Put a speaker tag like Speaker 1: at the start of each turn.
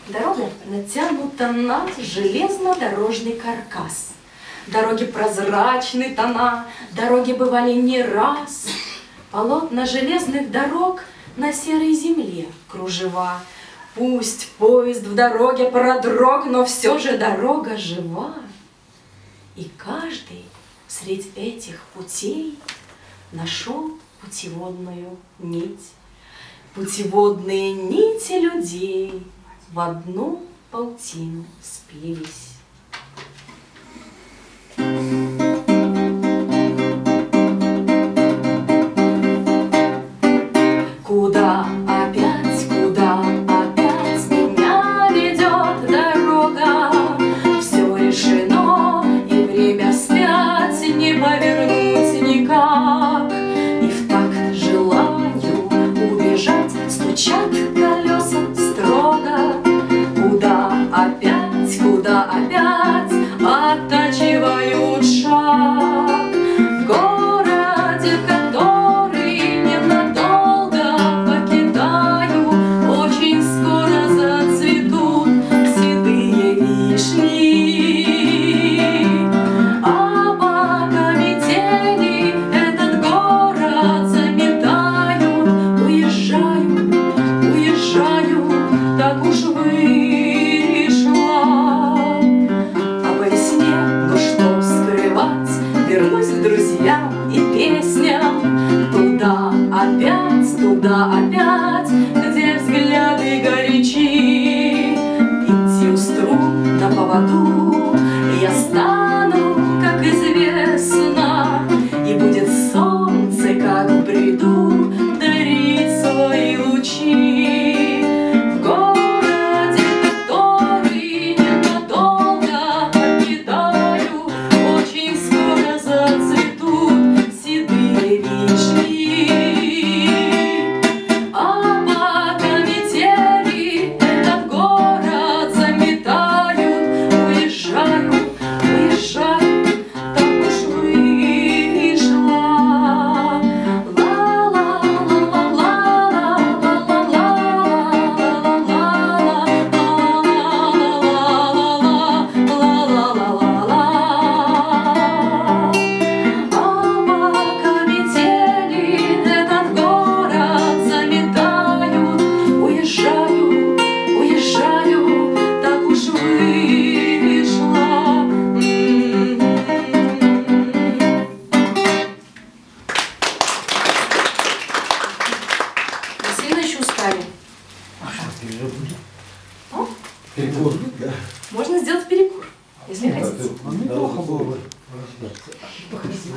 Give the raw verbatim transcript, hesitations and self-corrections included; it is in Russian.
Speaker 1: Дорога натянута на железнодорожный каркас. Дороги прозрачны тона, дороги бывали не раз. Полотна железных дорог на серой земле кружева. Пусть поезд в дороге продрог, но все же дорога жива. И каждый средь этих путей нашел путеводную нить. Путеводные нити людей в одну паутину сплелись. Куда опять, куда опять меня ведет дорога? Все решено, и время вспять не повернуть никак. И в такт желанию убежать стучат колеса строго. Куда опять, куда опять оттачивают шаг в городе, который ненадолго покидаю. Очень скоро зацветут седые вишни, а пока метели этот город заметают. Уезжаю, уезжаю, так уж вышла. А по весне, ну что скрывать, вернусь к друзьям и песням. Туда опять, туда опять, где взгляды горячи. Идти у струн на поводу я стану, как известно, и будет солнце, как в бреду, дарить свои лучи. В городе, который ненадолго покидаю, очень скоро зацветут седые вишни. А пока метели этот город заметают, уезжаю, уезжаю, так уж вышла. Сильно еще устали?
Speaker 2: Перекур.
Speaker 1: Можно сделать перекур, если хотите.
Speaker 2: Неплохо было бы.